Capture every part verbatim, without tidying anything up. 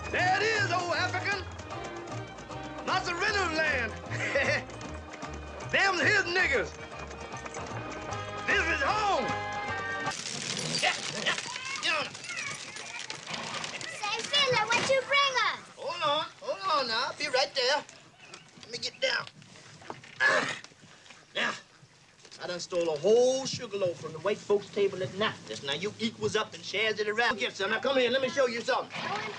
There it is, old African. Lots of rental land. Them's his niggers. This is home. Yeah, yeah, get on. Say, Fiddler, what you bring us? Hold on, hold on now. I'll be right there. Let me get down. Ah. Now, I done stole a whole sugar loaf from the white folks' table at night. Just now you equals up and shares it around. Get some. Now come here, let me show you something.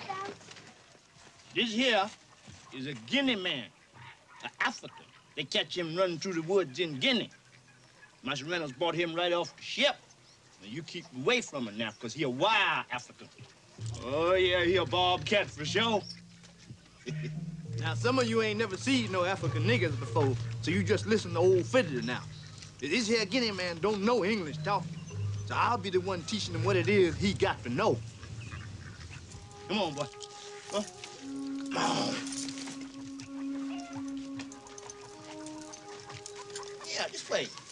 This here is a Guinea man, an African. They catch him running through the woods in Guinea. Master Reynolds bought him right off the ship. Now you keep away from him now, because he a wild African. Oh, yeah, he a bobcat for sure. Now, some of you ain't never seen no African niggers before, so you just listen to old Fiddler now. This here Guinea man don't know English talking, so I'll be the one teaching him what it is he got to know. Come on, boy. Huh? Come on. Yeah, this way.